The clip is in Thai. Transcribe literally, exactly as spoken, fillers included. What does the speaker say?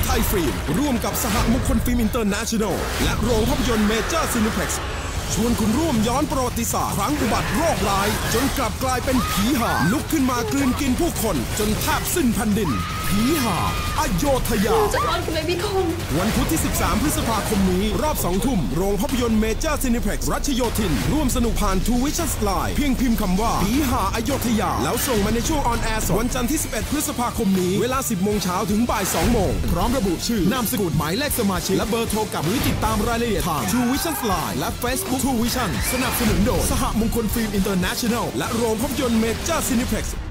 ยฟิล์มร่วมกับสหมงคลฟิล์มอินเตอร์เนชั่นแนลและโรงภาพยนตร์เมเจอร์ซีนิเพล็กซ์ชวนคุณร่วมย้อนประวัติศาสตร์ครั้งอุบัติโรคร้ายจนกลับกลายเป็นผีหาลุกขึ้นมากลืนกินผู้คนจนแทบสิ้นแผ่นดินผีหาอโยธยาจะรอดคุณไหมพี่คงวันพุธที่สิบสามพฤษภาคมนี้รอบสองทุ่มโรงภาพยนตร์เมเจอร์ซีนิเพล็กซ์รัชโยธินร่วมสนุกผ่าน ทู วิชั่น ไลน์ เพียงพิมพ์คำว่าผีหาอโยธยาแล้วส่งมาในช่วงออนแอร์วันจันทร์ที่สิบเอ็ดพฤษภาคมนี้เวลาสิบโมงเช้าถึงบ่ายสองโมงพร้อมระบุชื่อนามสกุลหมายเลขสมาชิกและเบอร์โทรกับหรือติดตามรายละเอียดทาง ทู วิชั่น ไลน์ และ Facebook ทู วิชั่น สนับสนุนโดยสหมงคลฟิล์มอินเตอร์เนชั่นแนลและโรงภาพยนตร์เมเจอร์ซีนิเพล็กซ์